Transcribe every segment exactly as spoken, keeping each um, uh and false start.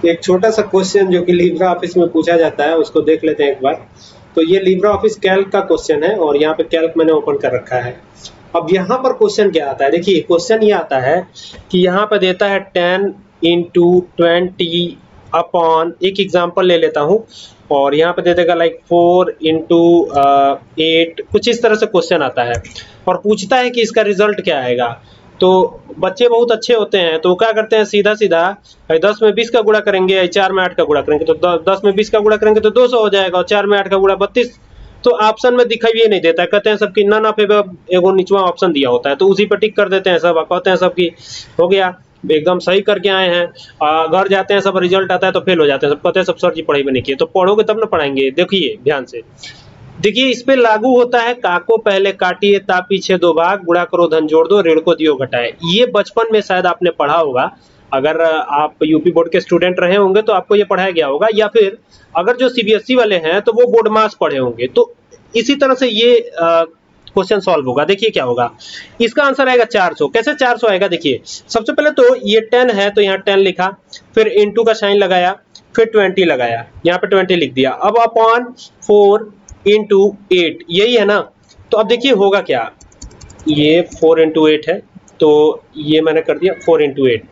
एक छोटा सा क्वेश्चन जो कि लिब्रा ऑफिस में पूछा जाता है उसको देख लेते हैं एक बार। तो ये लिब्रा ऑफिस कैल्क का क्वेश्चन है और यहाँ पे कैल्क मैंने ओपन कर रखा है। अब यहाँ पर क्वेश्चन क्या आता है, देखिए क्वेश्चन ये आता है कि यहाँ पर देता है टेन इंटू ट्वेंटी अपॉन, एक एग्जाम्पल ले लेता हूँ, और यहाँ पे दे देगा लाइक फोर इंटू एट, कुछ इस तरह से क्वेश्चन आता है और पूछता है कि इसका रिजल्ट क्या आएगा। तो बच्चे बहुत अच्छे होते हैं तो क्या करते हैं, सीधा सीधा दस में बीस का गुणा करेंगे, चार में आठ का गुणा करेंगे, तो दस में बीस का गुणा करेंगे तो दो सौ हो जाएगा, और चार में आठ का गुणा बत्तीस। तो ऑप्शन में दिखाई नहीं देता है, कहते हैं सबकी नन ऑफ एगो निचवा ऑप्शन दिया होता है तो उसी पर टिक कर देते हैं सब, कहते हैं सबकी हो गया, एकदम सही करके आए हैं। घर जाते हैं सब, रिजल्ट आता है तो फेल हो जाते हैं सब, कहते हैं सब सर जी पढ़ाई में नहीं किए। तो पढ़ोगे तब ना पढ़ाएंगे। देखिए ध्यान से, देखिए इस पे लागू होता है काको पहले काटिए ता पीछे दो भाग, गुणा करो धन जोड़ दो, ऋण को दियो घटाए। ये बचपन में शायद आपने पढ़ा होगा, अगर आप यूपी बोर्ड के स्टूडेंट रहे होंगे तो आपको ये पढ़ाया गया होगा, या फिर अगर जो सीबीएसई वाले हैं तो वो बोर्ड मास पढ़े होंगे। तो इसी तरह से ये क्वेश्चन सॉल्व होगा। देखिए क्या होगा, इसका आंसर आएगा चार सौ। कैसे चार सौ आएगा, देखिए सबसे पहले तो ये टेन है तो यहाँ टेन लिखा, फिर इंटू का साइन लगाया, फिर ट्वेंटी लगाया, यहाँ पे ट्वेंटी लिख दिया। अब अपॉन फोर इंटू एट, यही है ना। तो अब देखिए होगा क्या, ये फोर इंटू एट है तो ये मैंने कर दिया फोर इंटू एट।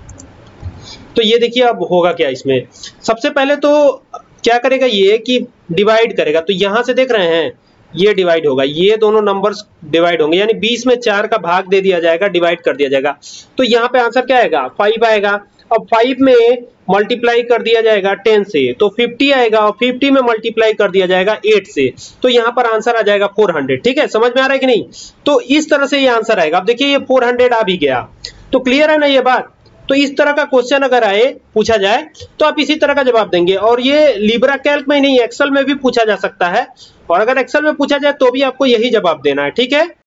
तो ये देखिए अब होगा क्या, इसमें सबसे पहले तो क्या करेगा ये कि डिवाइड करेगा। तो यहां से देख रहे हैं ये डिवाइड होगा, ये दोनों नंबर्स डिवाइड होंगे, यानी बीस में चार का भाग दे दिया जाएगा, डिवाइड कर दिया जाएगा। तो यहाँ पे आंसर क्या आएगा, फाइव आएगा। अब फाइव में मल्टीप्लाई कर दिया जाएगा टेन से तो फिफ्टी आएगा, और फिफ्टी में मल्टीप्लाई कर दिया जाएगा एट से, तो यहाँ पर आंसर आ जाएगा फोर हंड्रेड। ठीक है, समझ में आ रहा है कि नहीं। तो इस तरह से ये आंसर आएगा। अब देखिए ये फोर हंड्रेड आ भी गया, तो क्लियर है ना ये बात। तो इस तरह का क्वेश्चन अगर आए पूछा जाए तो आप इसी तरह का जवाब देंगे, और ये लिब्रा कैल्क में ही नहीं एक्सेल में भी पूछा जा सकता है, और अगर एक्सेल में पूछा जाए तो भी आपको यही जवाब देना है। ठीक है।